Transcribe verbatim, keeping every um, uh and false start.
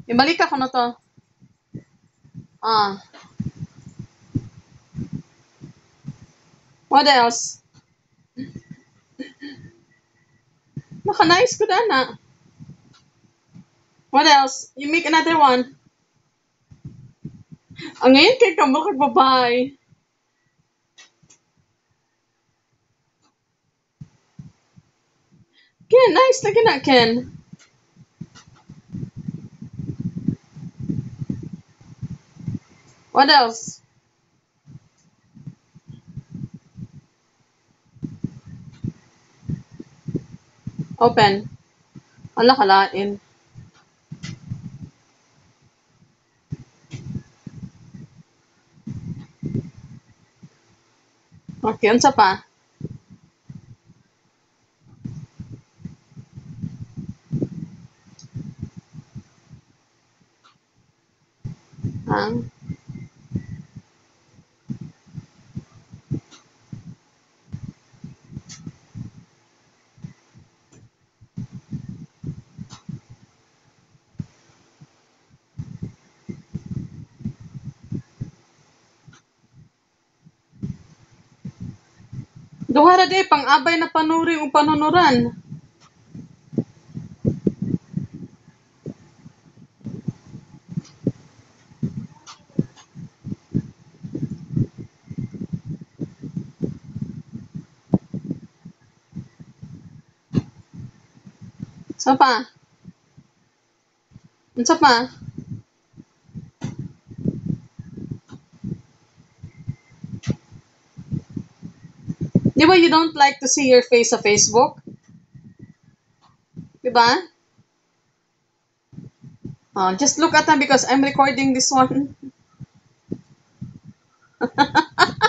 Ibalik ako na to. Ah. What else? Naka-nice ko na. What else? You make another one. Ang ngayon kay kamo kag babae. Ken, nice lagi na, Ken. What else? Open. Ala kalain. Okay, unsa pa? Ah. Duha ra day pang-abay na panuring o panunuran. Unsa pa? Unsa pa? Di ba you don't like to see your face sa Facebook? Di ba? Oh, just look at them because I'm recording this one.